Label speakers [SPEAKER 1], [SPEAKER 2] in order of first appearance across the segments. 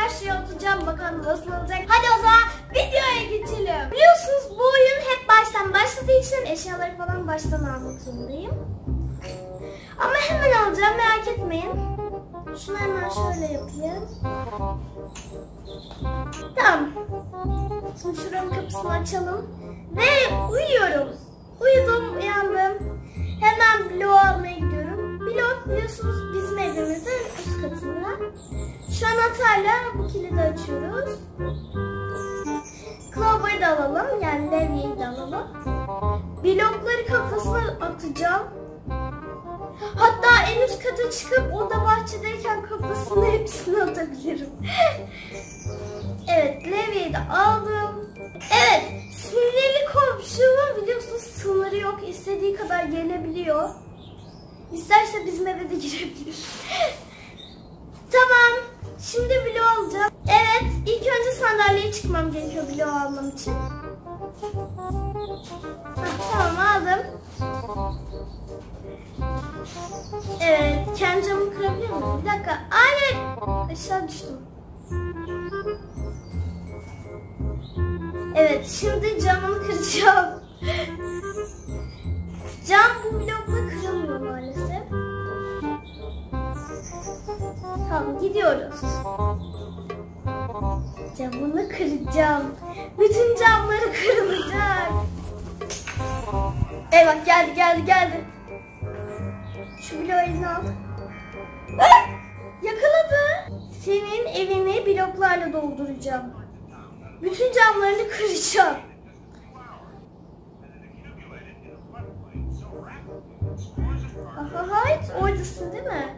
[SPEAKER 1] karşıya oturacağım. Bakalım nasıl olacak. Hadi o zaman videoya geçelim. Biliyorsunuz bu oyun hep baştan başladığı için eşyaları falan baştan almak zorundayım. Ama hemen alacağım, merak etmeyin. Şunu hemen şöyle yapayım. Tamam. Şimdi şuranın kapısını açalım. Ve uyuyorum. Uyudum, uyandım. Hemen bloğu almaya gidiyorum. Blok biliyorsunuz bizim evimizin üst katında. Şu anahtarla bu kilidi açıyoruz. Clover'ı da alalım. Yani levyeyi de alalım. Blokları kafasına atacağım. Hatta en üst kata çıkıp o da bahçedeyken kafasını hepsini atabilirim. Evet, levyeyi de aldım. Evet, sinirli komşumun biliyorsunuz sınırı yok. İstediği kadar gelebiliyor. İsterse bizim eve de girebilir. Tamam, şimdi bloğu alacağım. Evet, ilk önce sandalyeye çıkmam gerekiyor bloğu almam için. Tamam, aldım. Evet, kendi camımı kırabiliyor muyum? Bir dakika. Hayır! Aşağı düştüm. Evet, şimdi camını kıracağım. Cam bu blokla kırılmıyor maalesef. Tamam, gidiyoruz. Camını kıracağım. Bütün camları kırılacak. Eyvah, geldi. Şu bloğu eline al. Yakaladı. Senin evini bloklarla dolduracağım. Bütün camlarını kıracağım. Hayır, oradasın değil mi?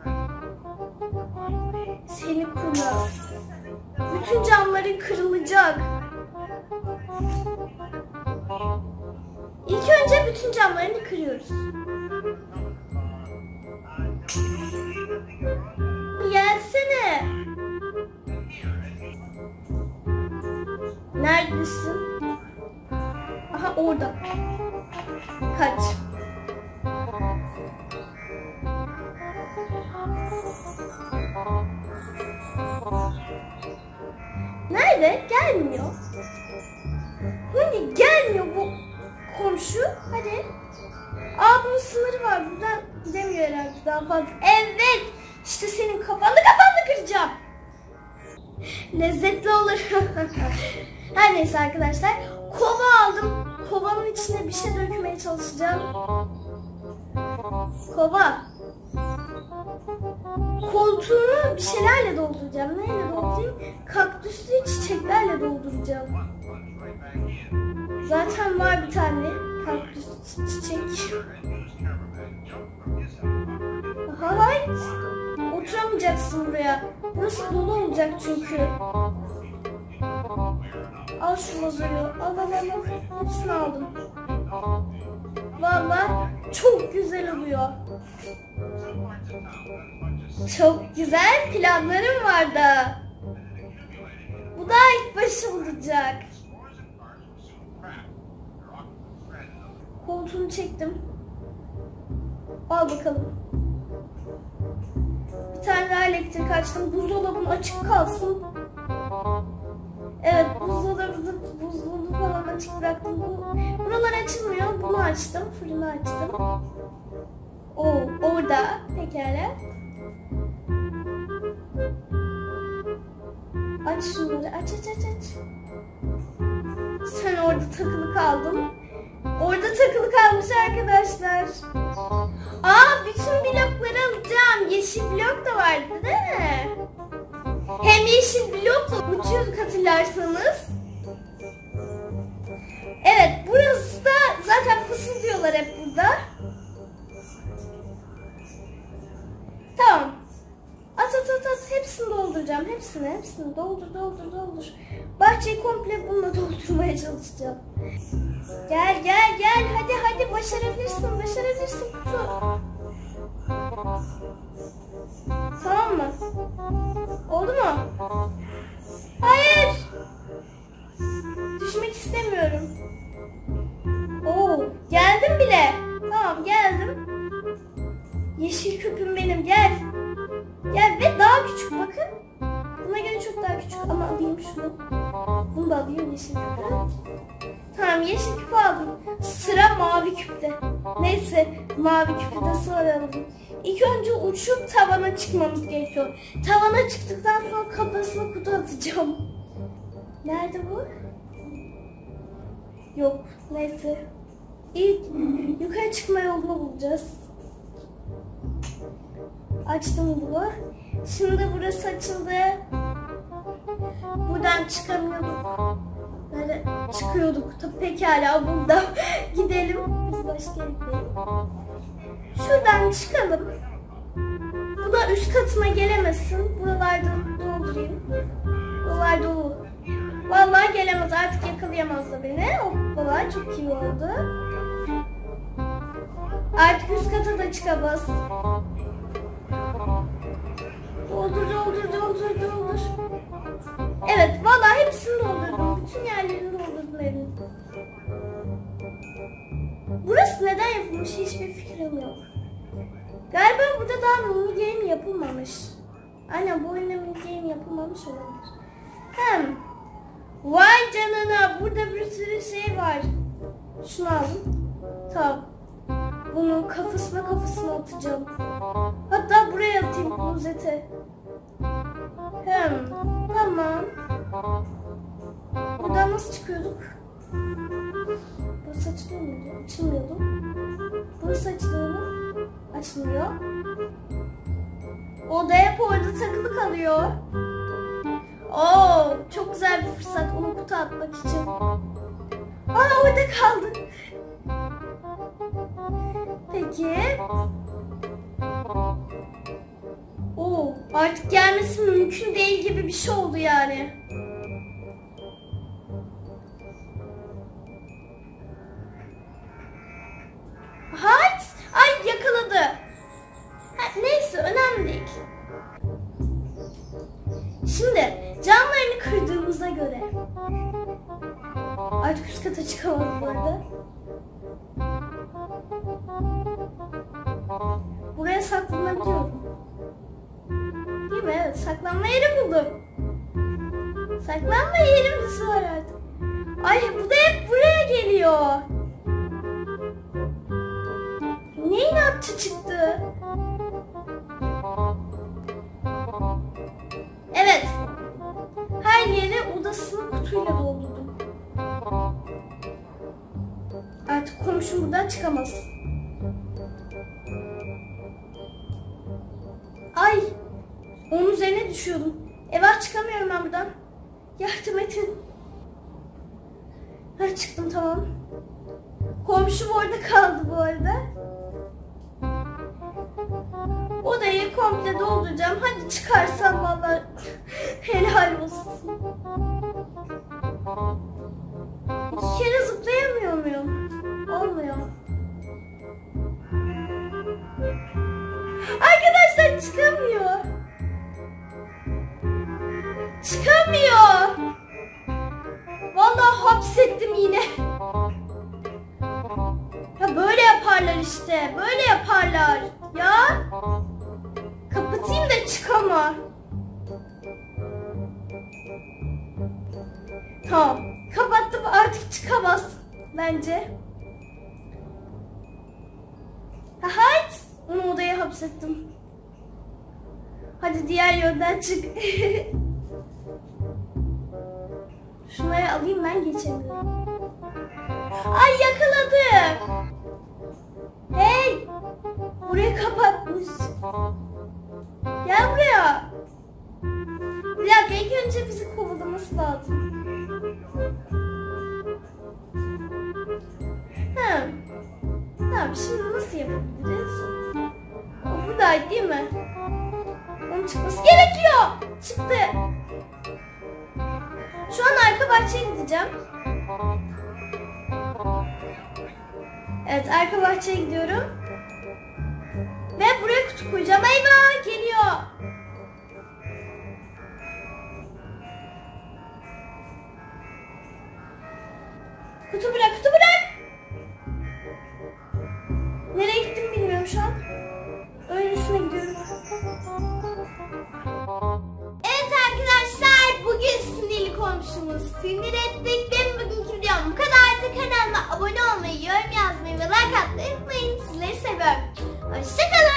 [SPEAKER 1] Seni kurnaz. Bütün camların kırılacak. İlk önce bütün camlarını kırıyoruz. Gelsene. Neredesin? Aha, orada. Kaç. Nerede? Gelmiyor. Hani gelmiyor bu komşu. Hadi. Bunun sınırı var. Buradan gidemiyor herhalde daha fazla. Evet. İşte senin kafanı kıracağım. Lezzetli olur. Her neyse arkadaşlar. Kova aldım. Kovanın içine bir şey dökmeye çalışacağım. Kova. Koltuğunu bir şeylerle dolduracağım. Neyle doldurayım? Kaktüslü çiçeklerle dolduracağım. Zaten var bir tane kaktüslü çiçek. Hayır. Oturamayacaksın buraya. Burası dolu olacak çünkü. Al şu vazoyu. Al. Hepsini aldım. Vallahi çok güzel oluyor. Çok güzel planlarım vardı. Bu da ilk başı olacak. Koltuğunu çektim. Al bakalım. Bir tane daha elektrik açtım. Buzdolabın açık kalsın. Evet, buzdolabını falan açık bıraktım. Buralar açılmıyor. Bunu açtım. Fırını açtım. Orada. Pekala. Aç şunları. Aç. Sen orada takılı kaldın. Orada takılı kalmış arkadaşlar. Bütün blokları alacağım. Yeşil blok da vardı değil mi? Hem yeşil blokla uçuyorduk hatırlarsanız. Evet, burası da zaten fısıldıyorlar hep burada. Tamam. At. Hepsini dolduracağım. Hepsini. Doldur. Bahçeyi komple bununla doldurmaya çalışacağım. Gel. Hadi başarabilirsin kutu. Tamam mı? Oldu mu? Hayır. Düşmek istemiyorum. Geldim bile. Tamam, geldim. Yeşil küpüm benim, gel. Gel ve daha küçük bakın. Buna göre çok daha yeşil küpü? Tamam, yeşil küpü aldım. Sıra mavi küpte. Neyse, mavi küpü de sonra alalım. İlk önce uçup tavana çıkmamız gerekiyor. Tavana çıktıktan sonra kafasına kutu atacağım. Nerede bu? Yok, neyse. İlk yukarı çıkma yolunu bulacağız. Açtım bunu. Şimdi burası açıldı. Buradan çıkamıyorduk. Böyle çıkıyorduk. Tabii pekala burada. Gidelim. Biz başka yere gidelim. Şuradan çıkalım. Bu da üst katına gelemesin. Buralarda doldurayım. Buralar dolu. Vallahi gelemez. Artık yakalayamaz da beni. Hoppala, çok iyi oldu. Artık üst kata da çıkamaz. Doldur. Evet, vallahi hepsini doldurdum. Bütün yerlerini doldurdum evin. Burası neden yapılmış hiçbir fikrim yok. Galiba burada daha mini game yapılmamış. Aynen, bu oyunda mini game yapılmamış olabilir. Vay canına, burada bir sürü şey var. Şunu aldım. Tamam. Bunu kafasına atacağım. Hatta buraya atayım, klozete. Tamam. Buradan nasıl çıkıyorduk? Burası açılıyor muydu? Açılmıyordu. Burası açılıyor mu? Açılmıyor. O da hep orada takılı kalıyor. Oo, çok güzel bir fırsat onu kutu atmak için. Orada kaldı. Peki. Artık gelmesi mümkün değil gibi bir şey oldu yani. Ay, yakaladı. Neyse, önemli değil. Şimdi camlarını kırdığımıza göre artık üst kata çıkamam bu arada. Buraya saklanabiliyorum. Değil mi? Evet, saklanma yeri buldum. Saklanma yerimiz var artık. Ay, bu da hep buraya geliyor. Ne inatçı çıktı? Evet. Her yeri odasını kutuyla doldurdum. Artık komşum buradan çıkamaz. Ay! Onun üzerine düşüyordum. Eyvah, çıkamıyorum ben buradan. Yardım edin. Çıktım, tamam. Komşum orada kaldı bu arada. Odayı komple dolduracağım. Hadi çıkarsam vallahi helal olsun. İki kere zıplayamıyor muyum? Olmuyor. Arkadaşlar, çıkamıyor. Çıkamıyor. Vallahi hapsettim yine. Ya böyle yaparlar işte. Böyle yaparlar. Ya. Kapatayım da çıkama. Tamam. Kapattım, artık çıkamaz. Bence. Hayır. Onu odaya hapsettim. Hadi diğer yönden çık. Şunları alayım, ben geçemiyorum. Ay, yakaladım. Hey! Burayı kapatmış. Gel buraya. Bir dakika, ilk önce bizi kovalaması lazım. Tamam, şimdi nasıl yapabiliriz? O buradaydı değil mi? Onun çıkması gerekiyor. Çıktı. Şu an arka bahçeye gideceğim. Evet, arka bahçeye gidiyorum. Ve buraya kutu koyacağım. Eyvah, geliyor. Kutu bırak, kutu bırak. Nereye gittim bilmiyorum şu an. Öylesine gidiyorum. Evet arkadaşlar, bugün sinirli komşumuzu sinir ettik. abone olmayı, yorum yazmayı ve like atmayı unutmayın. Sizleri seviyorum. Hoşçakalın.